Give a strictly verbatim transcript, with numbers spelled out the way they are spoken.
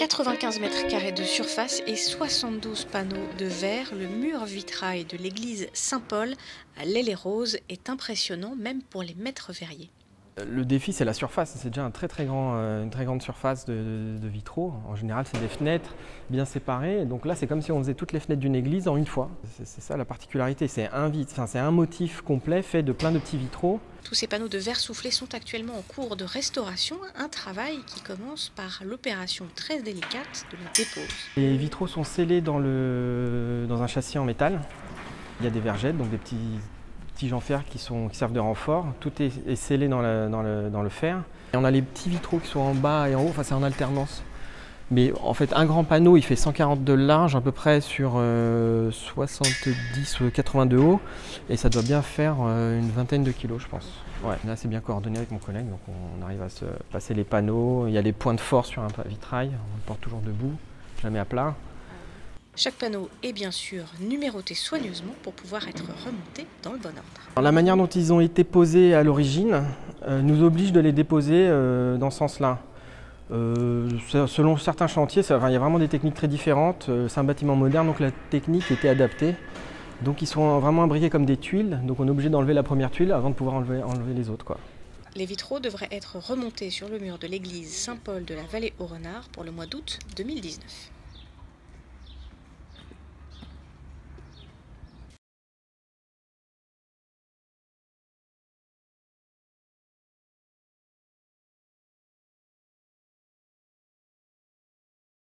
quatre-vingt-quinze mètres carrés de surface et soixante-douze panneaux de verre, le mur vitrail de l'église Saint-Paul à l'Haie-les-Roses est impressionnant même pour les maîtres verriers. Le défi, c'est la surface. C'est déjà un très, très grand, une très grande surface de, de, de vitraux. En général, c'est des fenêtres bien séparées. Donc là, c'est comme si on faisait toutes les fenêtres d'une église en une fois. C'est ça la particularité. C'est un, enfin, c'est un motif complet fait de plein de petits vitraux. Tous ces panneaux de verre soufflé sont actuellement en cours de restauration. Un travail qui commence par l'opération très délicate de la dépose. Les vitraux sont scellés dans, le, dans un châssis en métal. Il y a des vergettes, donc des petits tiges en fer qui, sont, qui servent de renfort. Tout est, est scellé dans le, dans, le, dans le fer. Et on a les petits vitraux qui sont en bas et en haut, enfin c'est en alternance. Mais en fait, un grand panneau, il fait cent quarante de large, à peu près sur euh, soixante-dix ou quatre-vingts de haut. Et ça doit bien faire euh, une vingtaine de kilos, je pense. Ouais, là, c'est bien coordonné avec mon collègue, donc on arrive à se passer les panneaux. Il y a les points de force sur un vitrail, on le porte toujours debout, jamais à plat. Chaque panneau est bien sûr numéroté soigneusement pour pouvoir être remonté dans le bon ordre. Alors, la manière dont ils ont été posés à l'origine euh, nous oblige de les déposer euh, dans ce sens-là. Euh, selon certains chantiers, ça, enfin, il y a vraiment des techniques très différentes. Euh, c'est un bâtiment moderne, donc la technique était adaptée. Donc ils sont vraiment imbriqués comme des tuiles, donc on est obligé d'enlever la première tuile avant de pouvoir enlever, enlever les autres, quoi. Les vitraux devraient être remontés sur le mur de l'église Saint-Paul de la Vallée-aux-Renards pour le mois d'août deux mille dix-neuf.